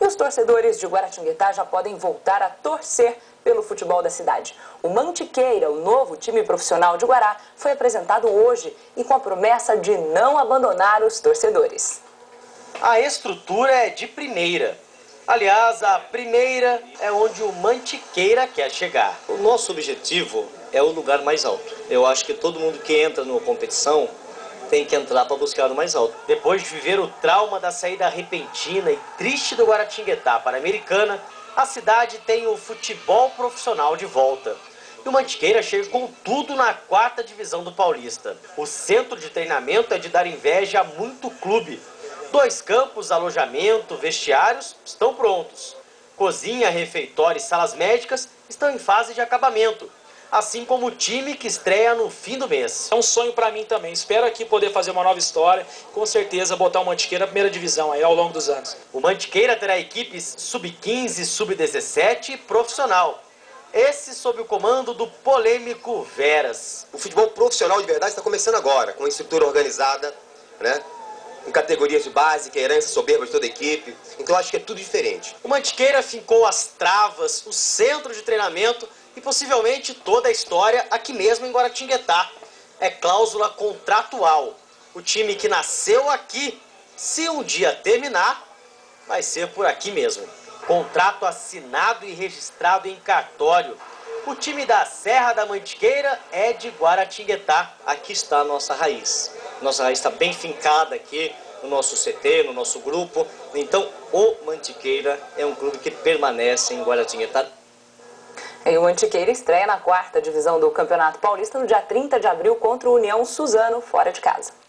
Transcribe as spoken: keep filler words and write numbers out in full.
E os torcedores de Guaratinguetá já podem voltar a torcer pelo futebol da cidade. O Mantiqueira, o novo time profissional de Guará, foi apresentado hoje e com a promessa de não abandonar os torcedores. A estrutura é de primeira. Aliás, a primeira é onde o Mantiqueira quer chegar. O nosso objetivo é o lugar mais alto. Eu acho que todo mundo que entra numa competição tem que entrar para buscar o mais alto. Depois de viver o trauma da saída repentina e triste do Guaratinguetá para a Americana, a cidade tem o futebol profissional de volta. E o Mantiqueira chega com tudo na quarta divisão do Paulista. O centro de treinamento é de dar inveja a muito clube. Dois campos, alojamento, vestiários estão prontos. Cozinha, refeitório e salas médicas estão em fase de acabamento. Assim como o time que estreia no fim do mês. É um sonho para mim também. Espero aqui poder fazer uma nova história. Com certeza botar o Mantiqueira na primeira divisão aí ao longo dos anos. O Mantiqueira terá equipes sub quinze, sub dezessete e profissional. Esse sob o comando do polêmico Veras. O futebol profissional de verdade está começando agora, com uma estrutura organizada, né? Com categorias de base, que é a herança soberba de toda a equipe. Então acho que é tudo diferente. O Mantiqueira fincou as travas, o centro de treinamento e possivelmente toda a história aqui mesmo em Guaratinguetá. É cláusula contratual. O time que nasceu aqui, se um dia terminar, vai ser por aqui mesmo. Contrato assinado e registrado em cartório. O time da Serra da Mantiqueira é de Guaratinguetá. Aqui está a nossa raiz. Nossa raiz está bem fincada aqui no nosso C T, no nosso grupo. Então, o Mantiqueira é um clube que permanece em Guaratinguetá. E o Mantiqueira estreia na quarta divisão do Campeonato Paulista no dia trinta de abril contra o União Suzano, fora de casa.